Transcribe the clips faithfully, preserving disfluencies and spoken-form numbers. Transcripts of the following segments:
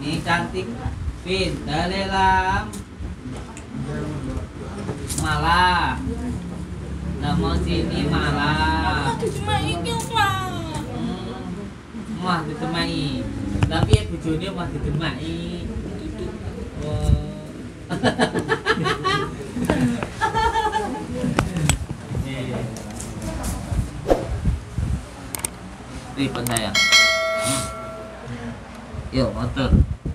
Ini cantik, pintar lelam. Malah. Nama sini malah. Ditemai iki lah. Mah ditemai. Tapi ya bojone mah ditemai. Wah. Ribet sayang. Yo, motor.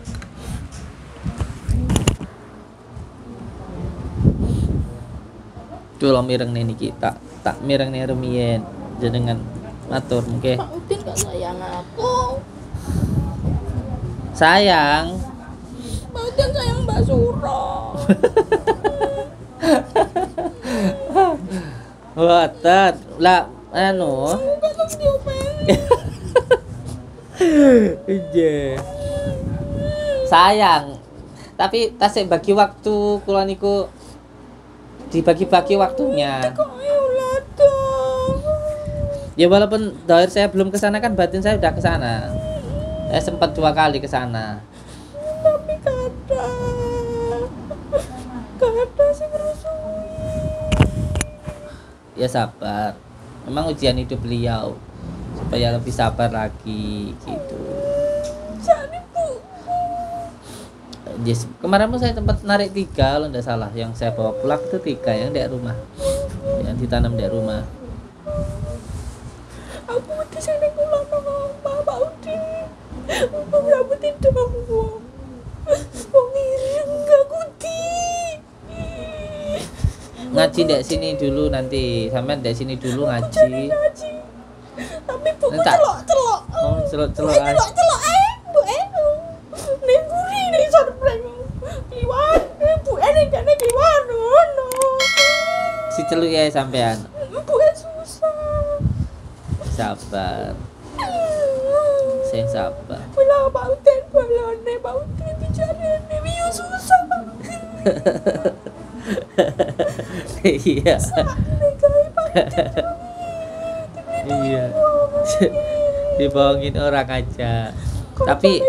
Culo mireng nih kita, tak mireng nih rumien jenengan matur mungkin. Pak Udin gak sayang aku. Sayang. Pak Udin sayang Mbak Suro. Watet lah anu. Enggak tak diopeni. Iya. Sayang. Tapi tasik bagi waktu kula niku dibagi-bagi waktunya. Kok ayo ladang. Ya walaupun doair saya belum ke sana kan batin saya udah ke sana. Saya sempat dua kali ke sana. Tapi kata kata sing rusui. Ya sabar. Memang ujian hidup beliau supaya lebih sabar lagi gitu. Jadi Bu. Yes. Kemarin pun saya tempat narik tiga kalau tidak salah. Yang saya bawa pulang itu tiga yang di rumah, yang ditanam di rumah. Aku di sini kula sama Pak Udin. Aku rambut itu aku. Wong ireng aku di. Ngaji di sini dulu nanti, sampean di sini dulu ngaji. Ngaji. Tapi buku Entar. celok-celok. Oh, celok-celok. Eh, celok-celok eh, Bu eh. Ning guri ning sorpreng. Kliwat, Bu eh ning kene kliwat ngono. Si celuk ya sampean. Bu eh susah. Sabar. Saya sabar. Mula Pak Udin balone, Pak Udin bicarane wiyo susah. Iya. Nek gawe Pak Udin. Iya. Dibohongin orang aja. Tapi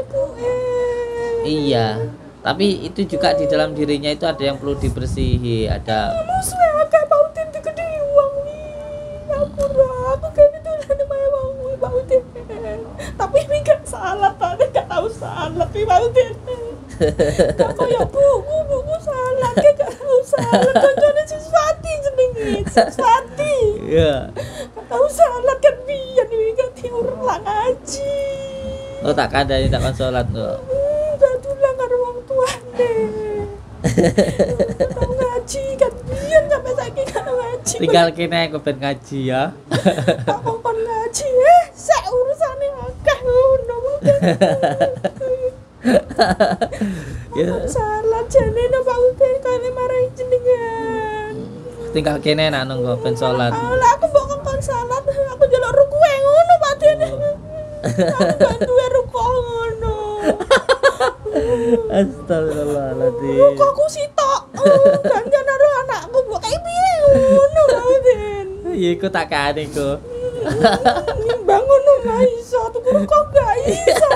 iya. Tapi itu juga di dalam dirinya itu ada yang perlu dibersihi, ada. Muslim agak Pak Udin digede uang nih. Aku ra, aku kan itu lane mae wong Pak Udin. Tapi ini gak salah, tadi gak tahu salah pi Pak Udin. Gak kaya buku, buku salah, gak gak tahu salah. Koncone Suswati jenenge, Suswati. Iya. Gak tahu salah kan biyen iki gak diulang ngaji. Oh tak kandani tak kon salat kok. Gak tulang karo wong tuane. Tahu ngaji kan biyen sampai saiki gak ngaji. Tinggal kene aku ben ngaji ya. Tak kongkon ngaji eh sek urusane akeh ngono mungkin. Ya, Salah jane no Pak Udin kene marahi jenengan. tinggal kene nak nunggu ben salat. Lah aku mbok kongkon salat, aku njaluk rukuwe ngono Pak Udin. Aku gak duwe ruku ngono. Astagfirullahaladzim. Rukuku sitok. Gantian karo anakku mbok kae piye ngono Pak Udin. Iya iku tak kane iku. Nimbang ngono gak iso, tuku ruku gak iso.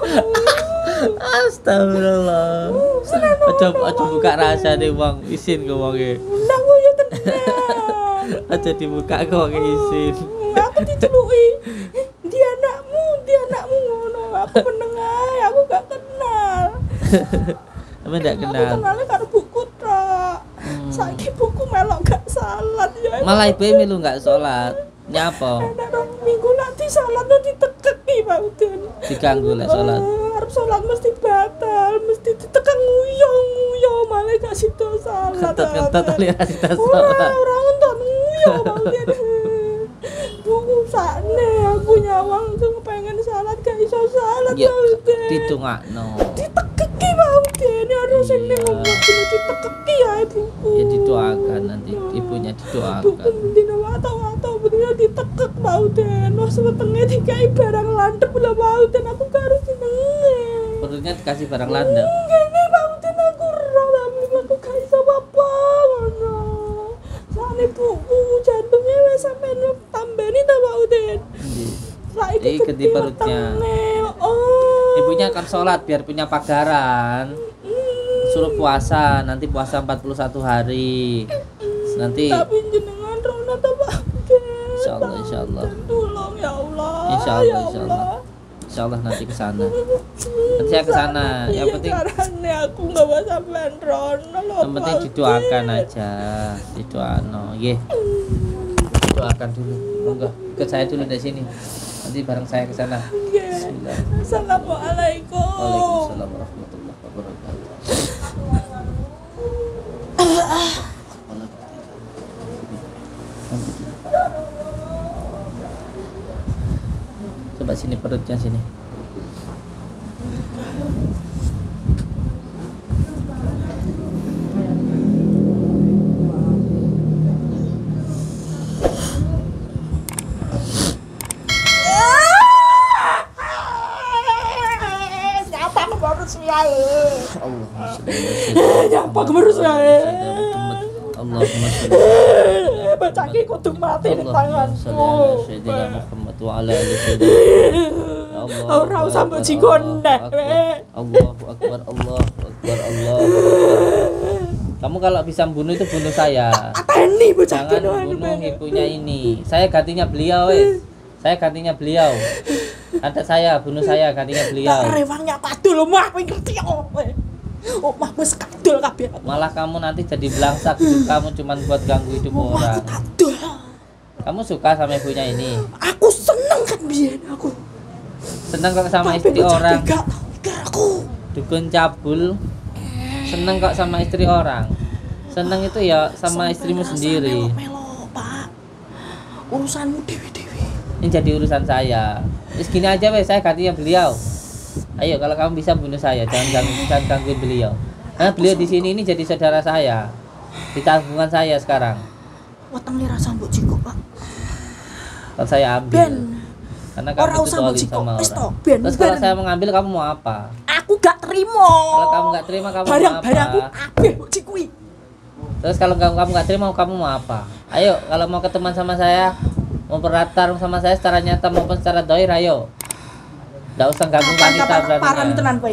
Astagfirullah. Aja aja buka rahasia nih wong isin ke wonge. Lah kok yo tenang. Aja dibuka ke wong isin. Aku diceluki. Dia anakmu, dia anakmu ngono. Aku meneng ae, aku gak kenal. Tapi ndak Aku kenal. kenalnya karo buku tok. Saiki buku melok gak salat ya. Malah ibu milu nggak sholat. Nyapa? Nek rong minggu nanti salat tuh ditekeki Pak Udin. Diganggu lek sholat. Eh, arep salat mesti batal, mesti ditekek nguyo-nguyo malah gak sida salat. Kentut-kentut ali ra sida Ora, sholat. ora entuk nguyo Pak Udin. Buku sakne aku nyawang tuh pengen salat gak iso salat Ya Pak Udin. ditungakno. Ditekeki Pak Udin, harus sing ning Iya. ngomong ditekeki ae buku. Ya didoakan nanti ibunya Buku didoakan. dina atau-atau bener ditekek Pak Udin. Wah setengah dikai barang landep lah Pak Udin, aku gak harus jenenge. Perutnya dikasih barang landep. Kene Pak Udin aku ora tapi aku gak iso apa ngono. Sane buku jantungnya wis sampe tambeni ta Pak Udin. Iya. Saiki Iki di perutnya. Oh. Ibunya kan sholat biar punya pagaran. Suruh puasa, nanti puasa empat puluh satu hari. Nanti tapi jenengan rono ta Pak. insyaallah insyaallah. Tolong ya Allah. Insyaallah ya insyaallah. Allah. Insyaallah nanti ke sana. Nanti saya ke sana. Yang penting karena aku nggak mau sampean rono loh. yang penting didoakan aja. Didoano, nggih. Doakan dulu. Enggak, ikut saya dulu dari sini. Nanti bareng saya ke sana. Bismillah. Assalamualaikum. Waalaikumsalam warahmatullahi wabarakatuh. Coba sini perutnya sini. Siapa baru saya? Allahumma sholli Siapa baru saya? Allahumma sholli Bacaki kudu mati di tanganku. Sayyidina Muhammad wa ala ali sayyidina Allah. Ora usah mbok jinggoneh. Allahu akbar, Allahu akbar, Allahu akbar. Kamu kalau bisa bunuh itu bunuh saya. Ateni bocah Jangan bunuh ibunya ini. Saya gantinya beliau, wes. Saya gantinya beliau. Ada saya, bunuh saya, gantinya beliau. Rewangnya padul omah kowe ngerti opo. Omah wis kadul kabeh. Malah kamu nanti jadi belangsak, hidup kamu cuman buat ganggu hidup orang. Kadul. Kamu suka sama ibunya ini? Aku seneng kan biyen aku. Seneng kok sama Tapi istri bocah orang. tiga tau mikir aku. Dukun cabul. Seneng kok sama istri orang. Seneng itu ya sama Sampai istrimu rasa sendiri. melo-melo, Pak. Urusanmu dewi-dewi. Ini jadi urusan saya. Terus gini aja wes, saya gantinya beliau. Ayo kalau kamu bisa bunuh saya, jangan ganggu, jangan gangguin beliau. Karena beliau di sini ini jadi saudara saya. Di tabungan saya sekarang. Wetenge rasa mbok jiko, Pak. Kalau saya ambil. Ben. Karena kamu Ora itu usah dolim mbok jiko, sama wis orang. to, ben. Terus kalau ben. saya mengambil kamu mau apa? Aku gak terima. Kalau kamu nggak terima kamu mau Barang-barangku apa? kabeh mbok jikui. Terus kalau kamu kamu nggak terima kamu mau apa? Ayo kalau mau ketemuan sama saya, mau bertarung sama saya secara nyata maupun secara doir, ayo. Nggak usah gabung wanita Parani tenan berani. kowe.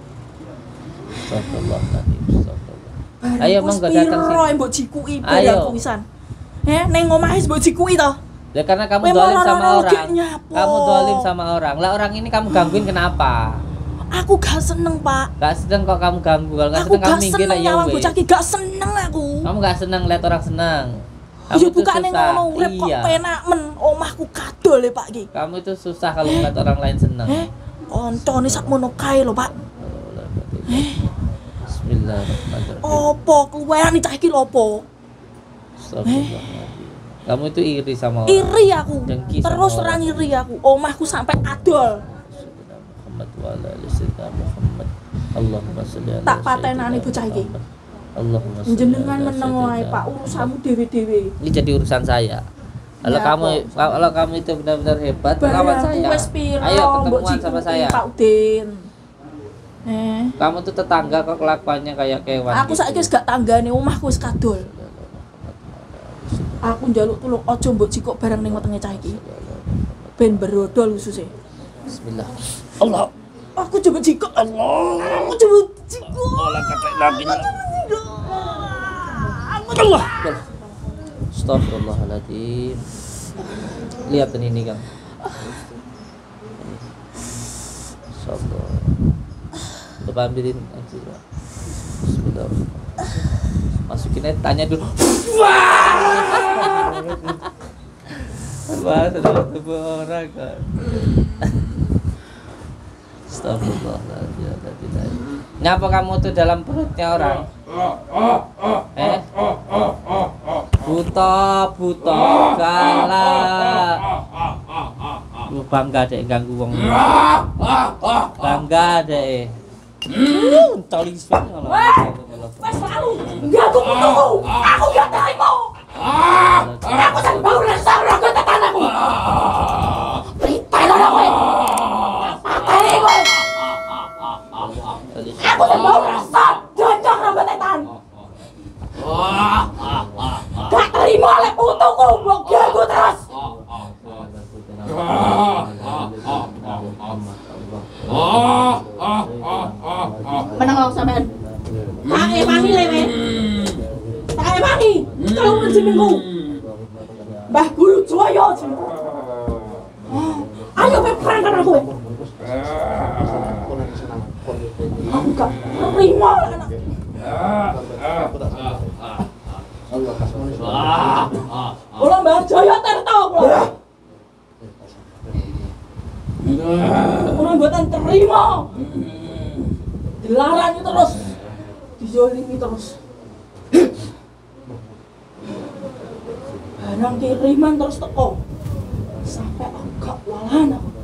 Astagfirullahaladzim, astagfirullah. Ayo monggo datang sini. Piro mbok jikui Ayo. barangku wisan. Heh, ning omahe mbok jikui to. Ya karena kamu Kowe dolim malah sama loro orang. gek nyapo. Kamu dolim sama orang. Lah orang ini kamu gangguin kenapa? Aku gak seneng, Pak. Gak sedang kok kamu ganggu. Kalau nggak Aku sedang kamu gak minggir seneng aja nyawang weh. bocah ki gak seneng aku. Kamu gak senang lihat orang senang. Kamu Ya itu bukane susah. ngono urip kok Iya. penak men omahku kadol ya, Pak ki. Kamu itu susah kalau ngeliat orang lain senang. Heh, koncone sakmono kae lho, Pak. Bismillahirrahmanirrahim. Opo keluwean cah iki lho opo? Astagfirullahaladzim. Kamu itu iri sama orang. Iri aku. Dengki sama Terus orang. terang iri aku. Omahku sampai kadol. Sayyidina Muhammad wa ala ali sayyidina Muhammad. Allahumma sholli ala Tak patenani sayyidina bocah iki. Muhammad. Allahumma sholli Jenengan ala meneng wae, sayyidina Pak. Urusanmu dewe-dewe. Ini jadi urusan saya. Kalau Ya, kamu kok. kalau kamu itu benar-benar hebat, lawan Barangku saya. wis piro Ayo mbok ketemuan sama jikuki, saya. Pak Udin. Eh, Kamu tuh tetangga kok kelakuannya kayak kewan. aku gitu. saiki wis gak tanggane omahku wis kadol. Aku njaluk tulung aja mbok jikok barang ning wetenge cah iki. Ben berodol ususe. Bismillah. Allah. Aku coba jikok. Allah. Aku coba jikok. Allah kata Nabi. Allah. Astagfirullahaladzim. Lihat ini Kang. Insyaallah. Coba ambilin aja. Bismillah. Masukin aja, tanya dulu. Wah, sudah tubuh orang kan. Astagfirullahaladzim. Nyapa kamu tuh dalam perutnya orang? Eh? Buta, buta, galak. Lu bangga deh ganggu wong. Bangga deh. Toli suara. Wes lalu. Enggak aku putuku. Aku gak terima. Aku sak bau rasa ora ketekan aku. Pritai lho kowe. Pateni kowe. Aku sak bau rasa jojok rambut tetan. Gak terima lek putuku mbok ganggu terus. menang sampean. Tak emangi lewe. Tak emangi. Kalau menjemingku. Mbah Guru Joyo. Ayo perang kan aku. Aku gak terima anak. Kula Mbah Joyo terto kula. Kula mboten terima. Dilarang terus. Dizolimi terus. Barang kiriman terus teko. Sampai agak walan aku.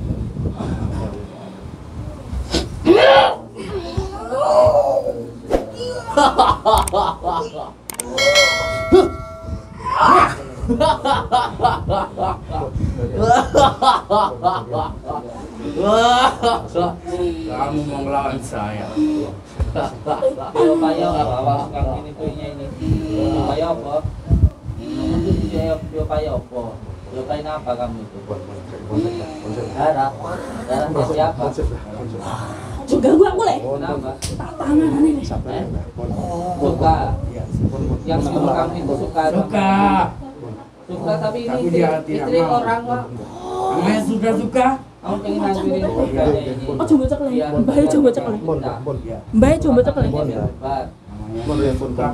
Kamu mau melawan saya. Upaya apa? Kang ini punya ini. Upaya apa? Itu upaya apa? Lukain apa kamu itu? Darah. Darah siapa? Juga gua aku le. Kenapa? Tak tangan ini. Eh? Suka. Yang sebelum kamu itu suka. Suka. Suka tapi ini Tapi istri, dia tidak istri mau. orang kok. Namanya sudah suka. Kamu pengen ngambilin keluarganya ini. Oh coba cek le. Mbah coba cek le. Mbah coba cek le. Hebat. Sudah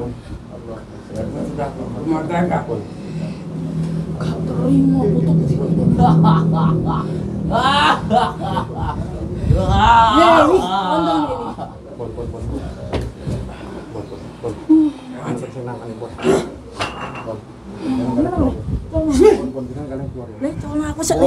rumah tangga. Gak terima putuk. Ya ini nonton ini. Menang le. Le, tolong aku sek le.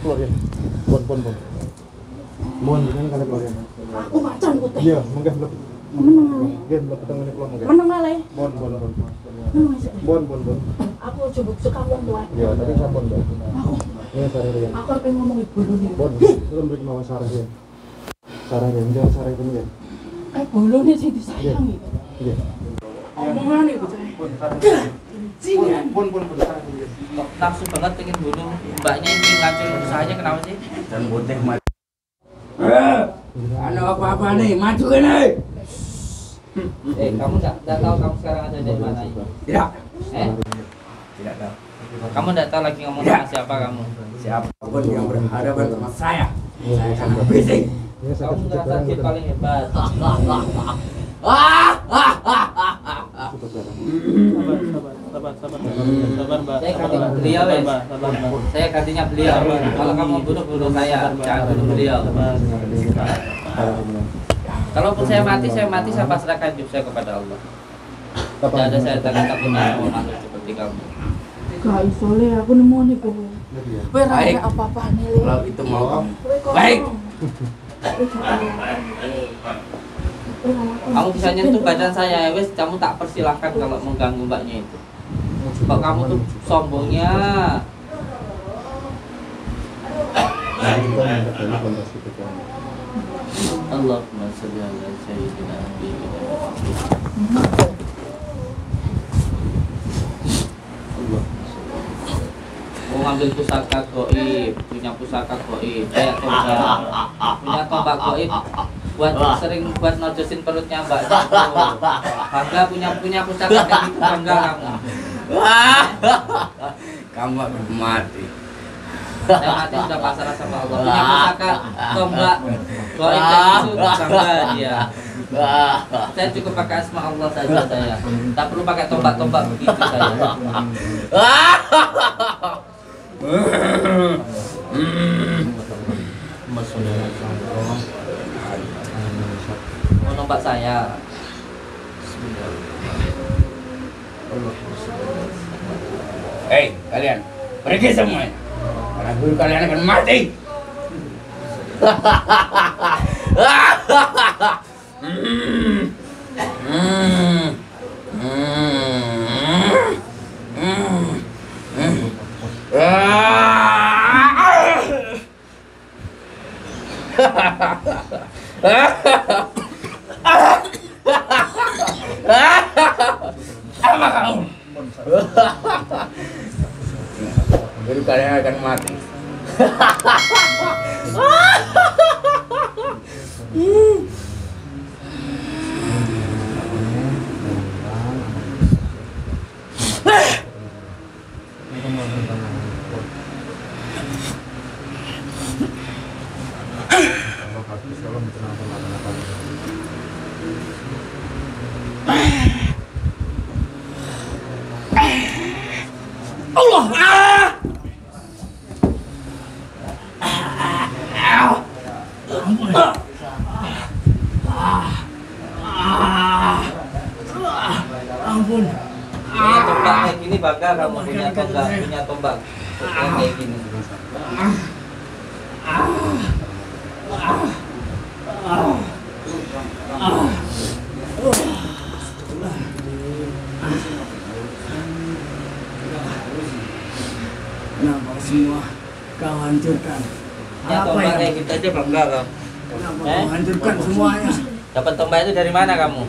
Aku macan putih. Iya, mungkin belum. Menang le. Gen belum ketemu nih belum mungkin. Menang le. Bon, bon, bon. Menang sek. Bon, bon, bon. Aku coba suka wong tua. Iya, tadi saya bon, bon. Aku Ini Sarah Rian. aku pengen ngomong ibu dulu nih. Bon, belum beri nama Sarah Rian. Sarah Rian, jangan Sarah Rian ya. Eh bolone sing disayangi. Iya. Omongane iku cah. Bon, bon, bon, Sarah Rian. Kok nafsu banget pengen bunuh mbaknya ini ngancurin usahanya kenapa sih? Dan boteh mati. Ada apa-apa nih? Maju ke nih. Eh kamu nggak nggak tahu kamu sekarang ada di mana ini? Tidak. Eh Tidak tahu. kamu nggak tahu lagi ngomong Ya. sama siapa kamu? Siapapun yang berhadapan sama saya, saya akan habisi. Ini Kamu sakit ngerasa sekarang dia udah. paling hebat. Cukup sekarang. Sabar, sabar, sabar, sabar, Mbak. Saya gantinya beliau wes. Mbak, sabar, Mbak. Saya gantinya beliau. Kalau kamu bunuh bunuh saya, jangan bunuh beliau. Kalaupun saya mati, saya mati saya pasrahkan hidup saya kepada Allah. Tidak ada saya takut takutnya sama makhluk seperti kamu. Gak iso le, aku nemu nih kok. Kowe ra Baik. ada apa-apa nih le. Kalau itu mau kamu. Kowe kok- Baik. Kamu bisa nyentuh badan saya, wes kamu tak persilahkan kalau mengganggu mbaknya itu. Kok kamu tuh sombongnya? Nah, kita minta tadi kontes kita kan. Allahumma sholli ala sayyidina Habibina Allah. Mau ngambil pusaka goib, punya pusaka goib, kayak tombak, punya tombak goib, buat sering buat nojosin perutnya mbak. Bangga punya punya pusaka kayak gitu, bangga kamu. Kamu akan mati. Saya mati sudah pasrah sama Allah. Punya pusaka tombak goib kayak gitu, bangga dia. Saya cukup pakai asma Allah saja saya. Tak perlu pakai tombak-tombak begitu saya. Mau nombak saya. Hei, kalian pergi semuanya. Karena guru kalian akan mati. Hmm. Hmm. Hmm. Hmm. Hmm. Apa kamu? Guru kalian akan mati. Allah. Ah! Ampun. Punya tombak kayak gini bangga kamu punya tombak, punya tombak kayak gini. Kenapa semua kau hancurkan? Punya tombak kayak gitu aja bangga kamu. Kenapa Eh? kau hancurkan semuanya? Dapat tombak itu dari mana kamu?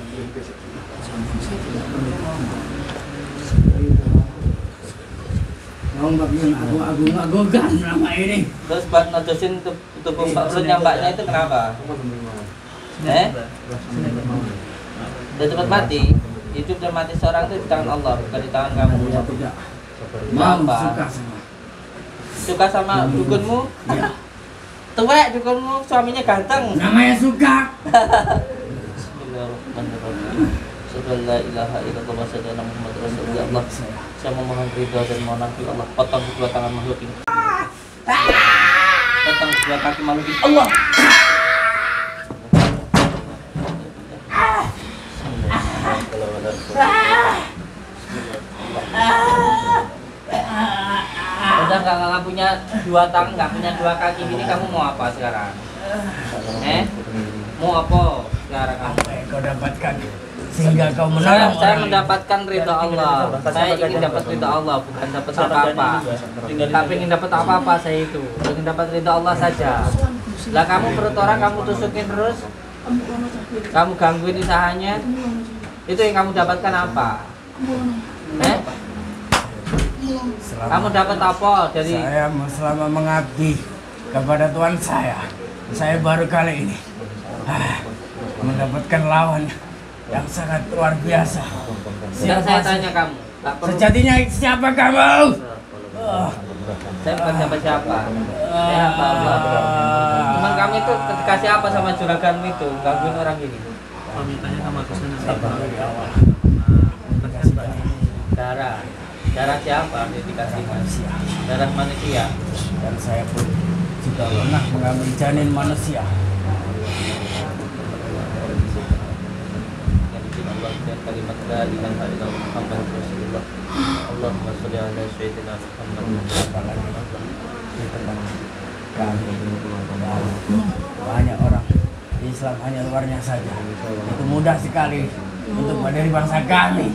Kau nggak bisa agung-agungkan nama ini. Terus buat nodosin tubuh Mbak perutnya mbaknya itu kenapa? Eh? Udah cepat mati. Hidup dan mati seorang itu di tangan Allah, bukan di tangan kamu. Saya tidak Mau mau apa? suka sama. Suka sama dukunmu? Ya. Tuwek dukunmu, suaminya ganteng. Namanya suka. Bismillahirrahmanirrahim. Asyhadu an la ilaha illallah wa asyhadu anna Muhammadar Rasulullah. Saya memohon ridha dan mohon ampun Allah. Potong kedua tangan makhluk ini. Potong kedua kaki makhluk ini. Allah. Udah nggak nggak punya dua tangan, nggak punya dua kaki gini, kamu mau apa sekarang? Eh? Mau apa sekarang kamu? Apa yang kau dapatkan sehingga kau Saya, menolong saya orang mendapatkan ridha Allah. Saya ingin dapat ridha Allah, bukan dapat apa-apa. Tapi ingin dapat apa-apa saya itu. Ingin dapat ridha Allah saja. Lah kamu perut orang kamu tusukin terus, kamu gangguin usahanya. Itu yang kamu dapatkan apa? Eh? Selama Kamu dapat apa dari? saya selama mengabdi kepada Tuhan saya, saya baru kali ini ah, mendapatkan lawan yang sangat luar biasa. Yang saya tanya kamu, tak perlu. Sejatinya siapa kamu? Oh. Saya bukan siapa-siapa. Saya hamba Allah. Cuman kamu itu dikasih apa sama juraganmu itu? Gangguin orang gini. Kalau mintanya sama kesana. Darah. Darah siapa yang dikasih manusia? Darah manusia. Dan saya pun juga pernah mengambil janin manusia. Allah dan kalimat la ilaha illallah Muhammad Rasulullah. Allahumma sholli ala sayyidina Muhammad. Kami banyak orang Islam hanya luarnya saja. Itu mudah sekali untuk dari bangsa kami.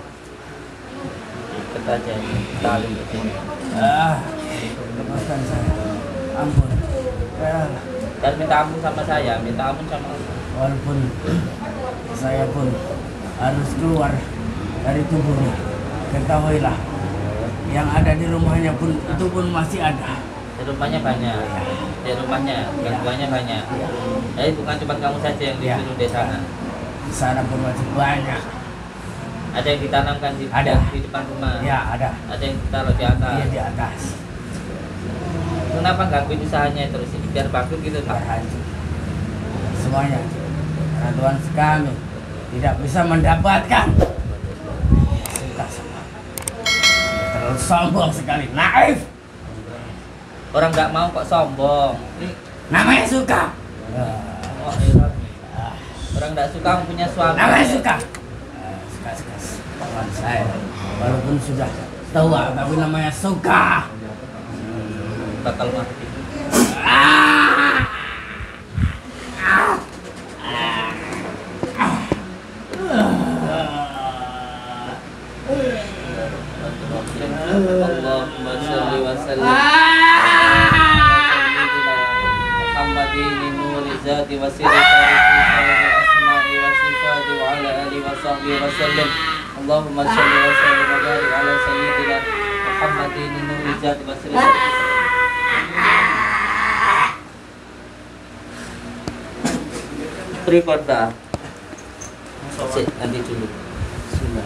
Ikat aja ini, tali begini. Ah, lepaskan saya. Ampun. Ya, Dan minta ampun sama saya, minta ampun sama Allah. walaupun saya pun harus keluar dari tubuhnya, ketahuilah yang ada di rumahnya pun itu pun masih ada. Di rumahnya banyak, di rumahnya gangguannya banyak. Jadi bukan cuma kamu saja yang Ya. disuruh di sana. Di sana pun masih banyak. Ada yang ditanamkan di, Ada. di depan rumah. Ya, ada. Ada yang ditaruh di atas. Dia di atas. Kenapa gangguin usahanya terus ini biar bagus gitu Biar Pak? hancur. Semuanya. Karena Tuhan kami tidak bisa mendapatkan. Suka sama. Terlalu sombong sekali. Naif. Orang nggak mau kok sombong. Ini Namanya suka. oh, iya. Orang nggak suka punya suami. Namanya suka. Ah, Suka-suka. Kawan saya. Walaupun sudah tua, tapi namanya suka. Bakal mati. Ah! Allahumma sholli wa sallim Muhammadin nuri zati wa sirri asma'i wa sifati wa ala alihi wa sahbihi wa sallim. Allahumma sholli wa sallim wa barik ala sayyidina Muhammadin nuri zati wa sirri. Tripada. Cek nanti dulu. Bismillah.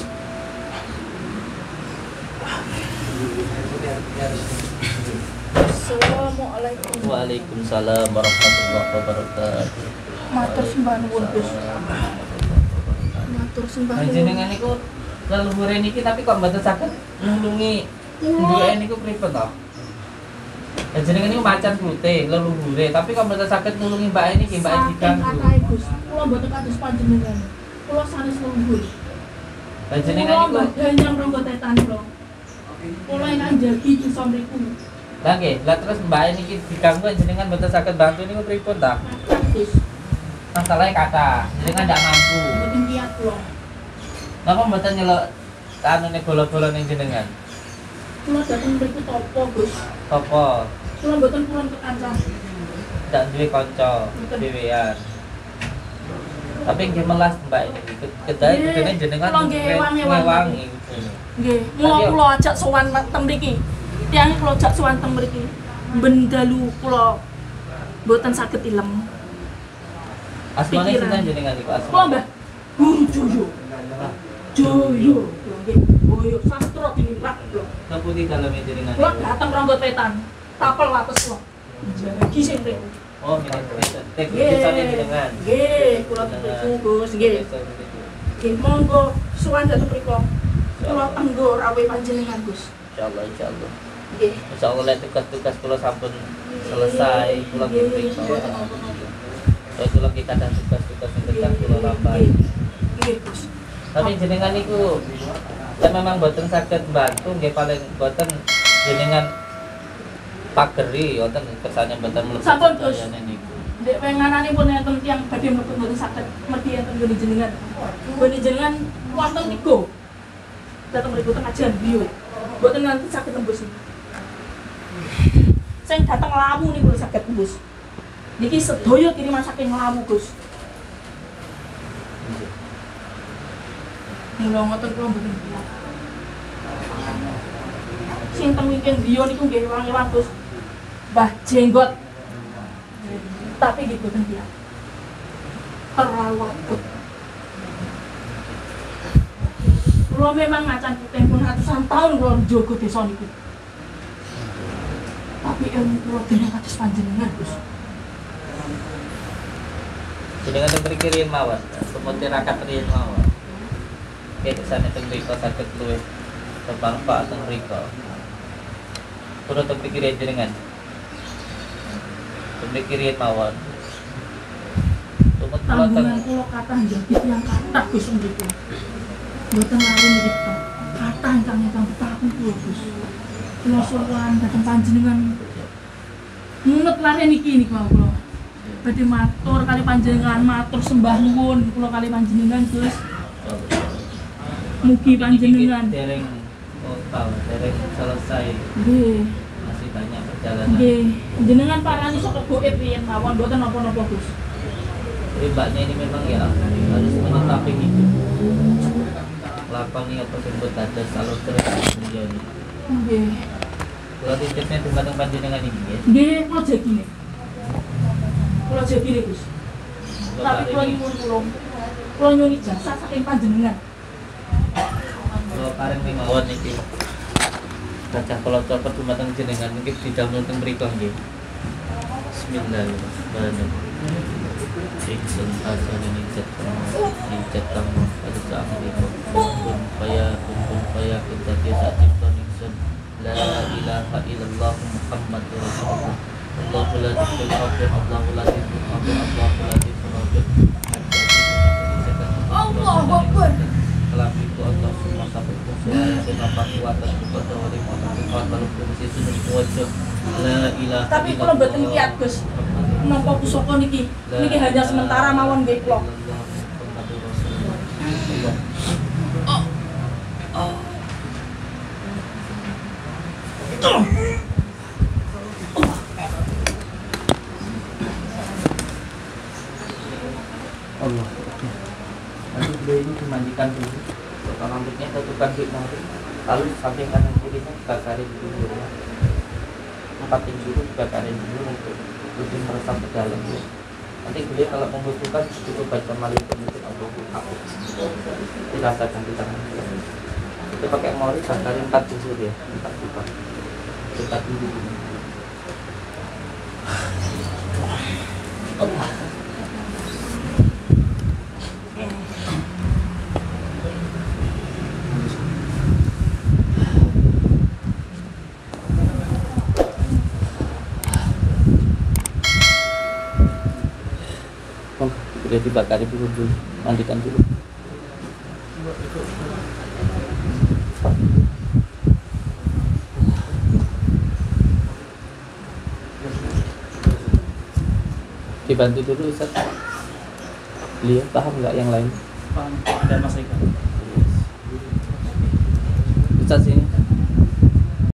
Assalamualaikum. Waalaikumsalam warahmatullahi wabarakatuh. Matur sembah nuwun Gus. Matur matur sembah Panjenengan niku leluhure niki tapi kok mboten saged nulungi duwe niku pripun to? Panjenengan niku macan putih leluhure tapi kok mboten saged nulungi mbak niki mbak saking diganggu. katahe Gus kula mboten kados panjenengan kula sanes leluhur Panjenengan kula niku mboten yang ronggo tetan kula kula enak jagi dosa mriku Lah nggih, lah terus mbak niki diganggu panjenengan mboten saged bantu niku pripun ta? Gus Masalahnya kata, jenengan ndak mampu. mboten kiat kula Napa mboten nyelok anune bola-bola ning jenengan? kula dateng mriku topo Gus Apa? kula mboten purun ke kancah Ndak duwe kanca dhewean. Tapi nggih melas Mbak ini. Kedae Nggih, kudune jenengan kula nggih ewangi-ewangi. ngewangi. nggih mula kula ajak sowan teng mriki tiyang kula ajak sowan teng mriki bendalu kula mboten saged ilem Asmane Pikiran. sinten jenengan iku kula asma? Mbah Guru Joyo Joyo kula nggih Joyo sastra dinirat kula Napa di daleme jenengan? kula iku? dateng ronggo tetan tapel wates kula jagi sing mriku Oh, minat tek bisane jenengan. nggih kula tuku Gus nggih nggih monggo sowan dateng mriku kula tenggo rawe panjenengan Gus Insyaallah insyaallah. nggih Insyaallah lek tugas-tugas kula sampun selesai kula nggih nggih. mboten napa-napa Saya kula kita ada tugas-tugas yang tentang kula lambai. nggih Gus Tapi jenengan niku ya memang boten saged bantu nggih paling boten jenengan pageri wonten kersane boten mlebu. Sampun, Gus. kayane niku. Dek wenganane pun enten tiyang badhe mlebu mboten saged mergi enten nggone jenengan. Nggone jenengan wonten tiga. Dateng mriku teng ajan biyo. Mboten nanti saged tembus. Sing dateng lawu niku saged tembus. Niki sedaya kiriman saking lawu, Gus. Mula ngoten kula mboten kuat. Sing teng weekend biyo niku nggih wangi-wangi, Gus. Mbah Jenggot. Tapi gitu kan dia terlalu akut. Kalau memang macan putih pun ratusan tahun kalau jogo desa niku. Tapi ilmu kula dene kados panjenengan, Gus. Jenengan teng mriki riyen mawon, seperti rakat riyen mawon. Oke, kesane teng mriko saged luwih bermanfaat teng mriko. Kudu teng mriki riyen jenengan. Teng mriki riyen mawon. Tumut kula teng Tanggungan kula kathah njabit yang kathah Gus mriku. Mboten lari mriku. Kathah ingkang ingkang betapun kula, Gus. Kula sowan dhateng panjenengan. Nunut lare niki niku kula. Badhe matur kali panjenengan, matur sembah nuwun kula kali panjenengan, Gus. Mugi panjenengan dereng oh, tahu, dereng selesai. nggih, Masih banyak perjalanan. nggih. Jenengan parani saka goib riyen mawon mboten napa-napa, Gus. Jadi mbaknya ini memang ya harus menetapi hidup. Lakoni apa sing mbok dados kalau terus menjadi. Nggih. Kula titipnya dumateng panjenengan iki nggih. Nggih, kula jagine. Kula jagine, Gus. Kula Tapi kula paringi- nyuwun kula. Kula nyuwun jasa saking panjenengan. kula paring mawon iki. Gajah kula copot dumateng jenengan mungkin didamel teng mriku nggih. Bismillahirrahmanirrahim. Iksun asan ini cat kamu, cat kamu pada saat itu. Kun faya kun kun faya kita saat itu iksun. La ilaha illallah Muhammadur Rasulullah. Allahu la ilaha illallah, Allahu la ilaha illallah, Allahu la ilaha Allahu Akbar. Kelam itu Allah semua sampai kusuai kenapa kuatan kepada hari motor kekuatan fungsi sudah wajah la ilaha Tapi kula mboten kiat, Gus. Napa pusaka niki? Niki hanya sementara mawon nggih kula. Allah. Nanti beliau ini dimandikan dulu. Potong rambutnya tentukan di mari. Lalu samping kanan kirinya dibakarin dulu ya. Empat dulu dibakarin dulu untuk lebih meresap ke dalam ya. Nanti beliau kalau membutuhkan cukup baca malik mungkin Allahu Akbar. Dirasakan di tangan. Kita pakai mori bakarin empat dulu ya. Empat dulu. Empat dulu. Allah. Udah dibakar dulu dulu, mandikan dulu. Dibantu dulu Ustaz. Beliau paham nggak yang lain? Paham, ada Mas Eka. Ustaz sini.